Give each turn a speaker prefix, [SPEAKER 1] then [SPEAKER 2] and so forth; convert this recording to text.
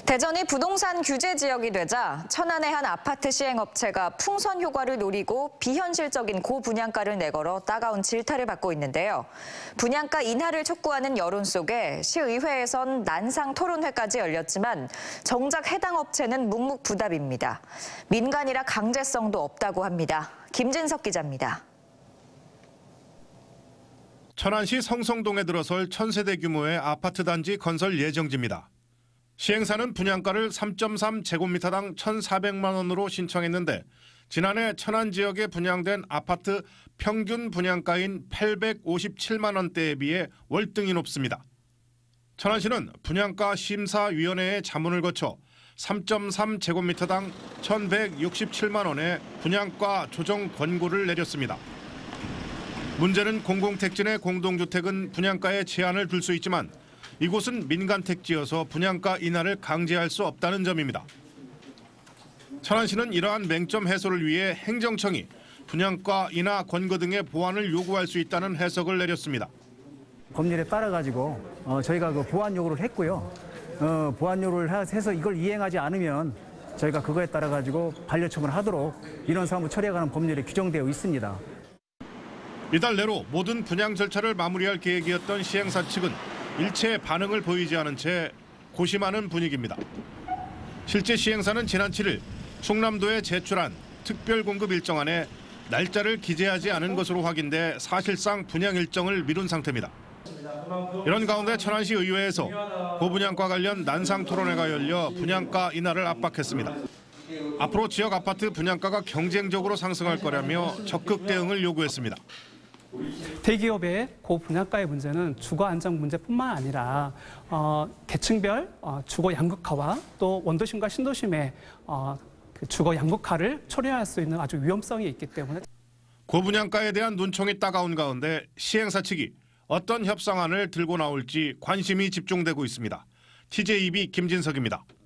[SPEAKER 1] 대전이 부동산 규제 지역이 되자 천안의 한 아파트 시행업체가 풍선 효과를 노리고 비현실적인 고분양가를 내걸어 따가운 질타를 받고 있는데요. 분양가 인하를 촉구하는 여론 속에 시의회에선 난상 토론회까지 열렸지만 정작 해당 업체는 묵묵부답입니다. 민간이라 강제성도 없다고 합니다. 김진석 기자입니다.
[SPEAKER 2] 천안시 성성동에 들어설 1000세대 규모의 아파트 단지 건설 예정지입니다. 시행사는 분양가를 3.3제곱미터당 1,400만 원으로 신청했는데 지난해 천안 지역에 분양된 아파트 평균 분양가인 857만 원대에 비해 월등히 높습니다. 천안시는 분양가 심사위원회의 자문을 거쳐 3.3제곱미터당 1,167만 원의 분양가 조정 권고를 내렸습니다. 문제는 공공택지 내 공동주택은 분양가에 제한을 둘 수 있지만 이곳은 민간택지여서 분양가 인하를 강제할 수 없다는 점입니다. 천안시는 이러한 맹점 해소를 위해 행정청이 분양가 인하 권고 등의 보완을 요구할 수 있다는 해석을 내렸습니다.
[SPEAKER 3] 법률에 따라가지고 저희가 그 보완 요구를 했고요. 보완 요구를 해서 이걸 이행하지 않으면 저희가 그거에 따라가지고 반려처분을 하도록 인원 사무 처리해가는 법률에 규정되어 있습니다.
[SPEAKER 2] 이달 내로 모든 분양 절차를 마무리할 계획이었던 시행사 측은 일체 반응을 보이지 않은 채 고심하는 분위기입니다. 실제 시행사는 지난 7일 충남도에 제출한 특별공급 일정안에 날짜를 기재하지 않은 것으로 확인돼 사실상 분양 일정을 미룬 상태입니다. 이런 가운데 천안시 의회에서 고분양가 관련 난상 토론회가 열려 분양가 인하를 압박했습니다. 앞으로 지역 아파트 분양가가 경쟁적으로 상승할 거라며 적극 대응을 요구했습니다.
[SPEAKER 4] 대기업의 고분양가의 문제는 주거 안정 문제뿐만 아니라 계층별 주거 양극화와 또 원도심과 신도심의 그 주거 양극화를 초래할 수 있는 아주 위험성이 있기 때문에
[SPEAKER 2] 고분양가에 대한 눈총이 따가운 가운데 시행사 측이 어떤 협상안을 들고 나올지 관심이 집중되고 있습니다. TJB 김진석입니다.